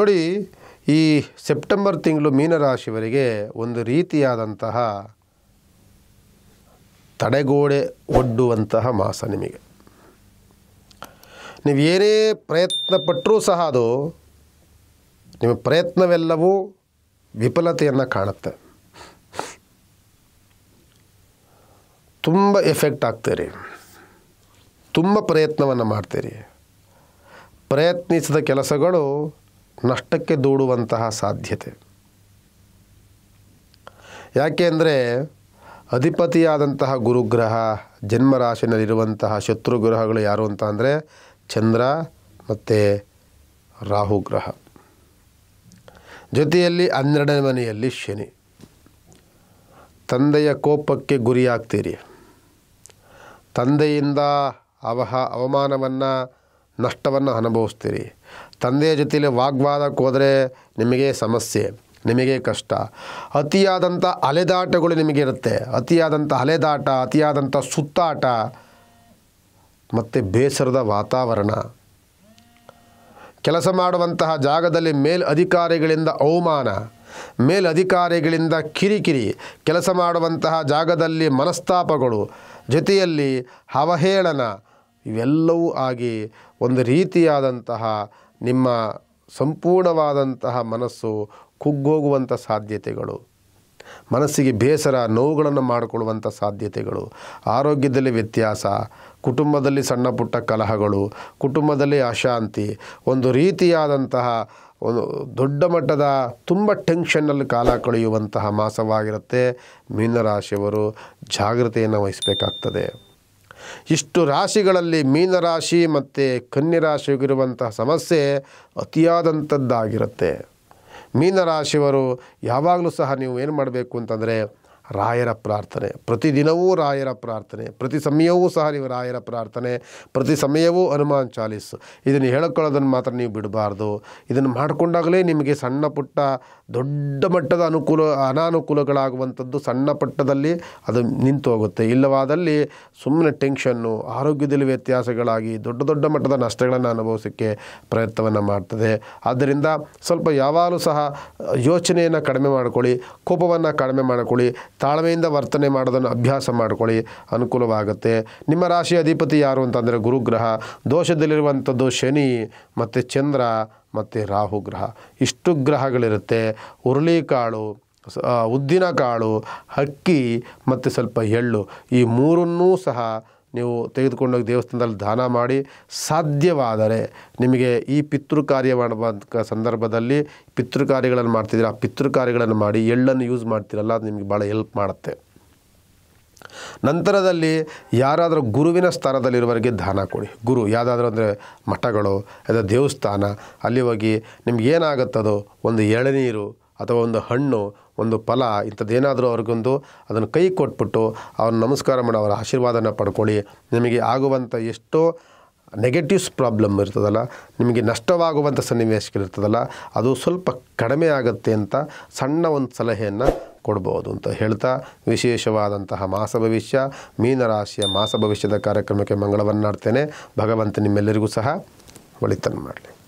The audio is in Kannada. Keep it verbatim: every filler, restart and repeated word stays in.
ನೋಡಿ, ಈ ಸೆಪ್ಟೆಂಬರ್ ತಿಂಗಳು ಮೀನರಾಶಿಯವರಿಗೆ ಒಂದು ರೀತಿಯಾದಂತಹ ತಡೆಗೋಡೆ ಒಡ್ಡುವಂತಹ ಮಾಸ. ನಿಮಗೆ ನೀವು ಏನೇ ಪ್ರಯತ್ನ ಪಟ್ಟರೂ ಸಹ ಅದು ನಿಮ್ಮ ಪ್ರಯತ್ನವೆಲ್ಲವೂ ವಿಫಲತೆಯನ್ನು ಕಾಣುತ್ತೆ. ತುಂಬ ಎಫೆಕ್ಟ್ ಆಗ್ತೀರಿ, ತುಂಬ ಪ್ರಯತ್ನವನ್ನು ಮಾಡ್ತೀರಿ. ಪ್ರಯತ್ನಿಸಿದ ಕೆಲಸಗಳು ನಷ್ಟಕ್ಕೆ ದೂಡುವಂತಹ ಸಾಧ್ಯತೆ. ಯಾಕೆ ಅಂದರೆ ಅಧಿಪತಿಯಾದಂತಹ ಗುರುಗ್ರಹ, ಜನ್ಮರಾಶಿನಲ್ಲಿರುವಂತಹ ಶತ್ರುಗ್ರಹಗಳು ಯಾರು ಅಂತ ಅಂದರೆ ಚಂದ್ರ ಮತ್ತು ರಾಹುಗ್ರಹ. ಜೊತೆಯಲ್ಲಿ ಹನ್ನೆರಡನೇ ಮನೆಯಲ್ಲಿ ಶನಿ. ತಂದೆಯ ಕೋಪಕ್ಕೆ ಗುರಿಯಾಗ್ತೀರಿ. ತಂದೆಯಿಂದ ಅವಹ ಅವಮಾನವನ್ನು, ನಷ್ಟವನ್ನು ಅನುಭವಿಸ್ತೀರಿ. ತಂದೆಯ ಜೊತೆಯಲ್ಲಿ ವಾಗ್ವಾದಕ್ಕೆ ಹೋದರೆ ನಿಮಗೆ ಸಮಸ್ಯೆ, ನಿಮಗೆ ಕಷ್ಟ. ಅತಿಯಾದಂಥ ಅಲೆದಾಟಗಳು ನಿಮಗಿರುತ್ತೆ. ಅತಿಯಾದಂಥ ಅಲೆದಾಟ, ಅತಿಯಾದಂಥ ಸುತ್ತಾಟ ಮತ್ತು ಬೇಸರದ ವಾತಾವರಣ. ಕೆಲಸ ಮಾಡುವಂತಹ ಜಾಗದಲ್ಲಿ ಮೇಲಧಿಕಾರಿಗಳಿಂದ ಅವಮಾನ, ಮೇಲಧಿಕಾರಿಗಳಿಂದ ಕಿರಿಕಿರಿ, ಕೆಲಸ ಮಾಡುವಂತಹ ಜಾಗದಲ್ಲಿ ಮನಸ್ತಾಪಗಳು, ಜೊತೆಯಲ್ಲಿ ಅವಹೇಳನ, ಇವೆಲ್ಲವೂ ಆಗಿ ಒಂದು ರೀತಿಯಾದಂತಹ ನಿಮ್ಮ ಸಂಪೂರ್ಣವಾದಂತಹ ಮನಸ್ಸು ಕುಗ್ಗೋಗುವಂಥ ಸಾಧ್ಯತೆಗಳು, ಮನಸ್ಸಿಗೆ ಬೇಸರ, ನೋವುಗಳನ್ನು ಮಾಡಿಕೊಳ್ಳುವಂಥ ಸಾಧ್ಯತೆಗಳು, ಆರೋಗ್ಯದಲ್ಲಿ ವ್ಯತ್ಯಾಸ, ಕುಟುಂಬದಲ್ಲಿ ಸಣ್ಣ ಪುಟ್ಟ ಕಲಹಗಳು, ಕುಟುಂಬದಲ್ಲಿ ಅಶಾಂತಿ, ಒಂದು ರೀತಿಯಾದಂತಹ ಒಂದು ದೊಡ್ಡ ಮಟ್ಟದ ತುಂಬ ಟೆನ್ಷನ್ನಲ್ಲಿ ಕಾಲ ಕಳೆಯುವಂತಹ ಮಾಸವಾಗಿರುತ್ತೆ. ಮೀನರಾಶಿಯವರು ಜಾಗೃತೆಯನ್ನು ವಹಿಸಬೇಕಾಗ್ತದೆ. ಇಷ್ಟು ರಾಶಿಗಳಲ್ಲಿ ಮೀನರಾಶಿ ಮತ್ತು ಕನ್ಯರಾಶಿಗಿರುವಂತಹ ಸಮಸ್ಯೆ ಅತಿಯಾದಂಥದ್ದಾಗಿರುತ್ತೆ. ಮೀನರಾಶಿಯವರು ಯಾವಾಗಲೂ ಸಹ ನೀವು ಏನು ಮಾಡಬೇಕು ಅಂತಂದರೆ ರಾಯರ ಪ್ರಾರ್ಥನೆ, ಪ್ರತಿದಿನವೂ ರಾಯರ ಪ್ರಾರ್ಥನೆ, ಪ್ರತಿ ಸಮಯವೂ ಸಹ ನೀವು ರಾಯರ ಪ್ರಾರ್ಥನೆ, ಪ್ರತಿ ಸಮಯವೂ ಹನುಮಾನ್ ಚಾಲೀಸ್, ಇದನ್ನು ಹೇಳ್ಕೊಳ್ಳೋದನ್ನು ಮಾತ್ರ ನೀವು ಬಿಡಬಾರ್ದು. ಇದನ್ನು ಮಾಡಿಕೊಂಡಾಗಲೇ ನಿಮಗೆ ಸಣ್ಣ ಪುಟ್ಟ ದೊಡ್ಡ ಮಟ್ಟದ ಅನುಕೂಲ ಅನಾನುಕೂಲಗಳಾಗುವಂಥದ್ದು ಸಣ್ಣ ಪಟ್ಟದಲ್ಲಿ ಅದು ನಿಂತು ಹೋಗುತ್ತೆ. ಇಲ್ಲವಾದಲ್ಲಿ ಸುಮ್ಮನೆ ಟೆನ್ಷನ್ನು, ಆರೋಗ್ಯದಲ್ಲಿ ವ್ಯತ್ಯಾಸಗಳಾಗಿ ದೊಡ್ಡ ದೊಡ್ಡ ಮಟ್ಟದ ನಷ್ಟಗಳನ್ನು ಅನುಭವಿಸೋಕ್ಕೆ ಪ್ರಯತ್ನವನ್ನು ಮಾಡ್ತದೆ. ಆದ್ದರಿಂದ ಸ್ವಲ್ಪ ಯಾವಾಗಲೂ ಸಹ ಯೋಚನೆಯನ್ನು ಕಡಿಮೆ ಮಾಡಿಕೊಳ್ಳಿ, ಕೋಪವನ್ನು ಕಡಿಮೆ ಮಾಡಿಕೊಳ್ಳಿ, ತಾಳ್ಮೆಯಿಂದ ವರ್ತನೆ ಮಾಡೋದನ್ನು ಅಭ್ಯಾಸ ಮಾಡಿಕೊಳ್ಳಿ, ಅನುಕೂಲವಾಗುತ್ತೆ. ನಿಮ್ಮ ರಾಶಿ ಅಧಿಪತಿ ಯಾರು ಅಂತಂದರೆ ಗುರುಗ್ರಹ. ದೋಷದಲ್ಲಿರುವಂಥದ್ದು ಶನಿ ಮತ್ತು ಚಂದ್ರ ಮತ್ತು ರಾಹುಗ್ರಹ. ಇಷ್ಟು ಗ್ರಹಗಳಿರುತ್ತೆ. ಹುರುಳಿಕಾಳು, ಉದ್ದಿನ ಕಾಳು, ಅಕ್ಕಿ ಮತ್ತು ಸ್ವಲ್ಪ ಎಳ್ಳು, ಈ ಮೂರನ್ನೂ ಸಹ ನೀವು ತೆಗೆದುಕೊಂಡೋಗಿ ದೇವಸ್ಥಾನದಲ್ಲಿ ದಾನ ಮಾಡಿ. ಸಾಧ್ಯವಾದರೆ ನಿಮಗೆ ಈ ಪಿತೃ ಕಾರ್ಯ ಮಾಡುವ ಸಂದರ್ಭದಲ್ಲಿ ಪಿತೃ ಕಾರ್ಯಗಳನ್ನು ಮಾಡ್ತಿದ್ದೀರ, ಆ ಪಿತೃ ಕಾರ್ಯಗಳನ್ನು ಮಾಡಿ ಎಳ್ಳನ್ನು ಯೂಸ್ ಮಾಡ್ತೀರಲ್ಲ, ಅದು ನಿಮಗೆ ಭಾಳ ಹೆಲ್ಪ್ ಮಾಡುತ್ತೆ. ನಂತರದಲ್ಲಿ ಯಾರಾದರೂ ಗುರುವಿನ ಸ್ಥಾನದಲ್ಲಿರುವವರಿಗೆ ದಾನ ಕೊಡಿ. ಗುರು ಯಾವುದಾದ್ರೂ ಅಂದರೆ ಮಠಗಳು, ಅಥವಾ ದೇವಸ್ಥಾನ, ಅಲ್ಲಿ ಹೋಗಿ ನಿಮ್ಗೇನಾಗುತ್ತದೋ ಒಂದು ಎಳನೀರು ಅಥವಾ ಒಂದು ಹಣ್ಣು, ಒಂದು ಫಲ, ಇಂಥದ್ದೇನಾದರೂ ಅವ್ರಿಗೊಂದು ಅದನ್ನು ಕೈ ಕೊಟ್ಬಿಟ್ಟು ಅವ್ರನ್ನ ನಮಸ್ಕಾರ ಮಾಡಿ ಅವರ ಆಶೀರ್ವಾದನ ಪಡ್ಕೊಳ್ಳಿ. ನಿಮಗೆ ಆಗುವಂಥ ಎಷ್ಟೋ ನೆಗೆಟಿವ್ಸ್ ಪ್ರಾಬ್ಲಮ್ ಇರ್ತದಲ್ಲ, ನಿಮಗೆ ನಷ್ಟವಾಗುವಂಥ ಸನ್ನಿವೇಶಗಳಿರ್ತದಲ್ಲ, ಅದು ಸ್ವಲ್ಪ ಕಡಿಮೆ ಆಗುತ್ತೆ ಅಂತ ಸಣ್ಣ ಒಂದು ಸಲಹೆಯನ್ನು ಕೊಡ್ಬೋದು ಅಂತ ಹೇಳ್ತಾ, ವಿಶೇಷವಾದಂತಹ ಮಾಸ ಭವಿಷ್ಯ, ಮೀನರಾಶಿಯ ಮಾಸ ಭವಿಷ್ಯದ ಕಾರ್ಯಕ್ರಮಕ್ಕೆ ಮಂಗಳವನ್ನು ನಾಡ್ತೇನೆ. ಭಗವಂತ ನಿಮ್ಮೆಲ್ಲರಿಗೂ ಸಹ ಒಳಿತನ್ನು ಮಾಡಲಿ.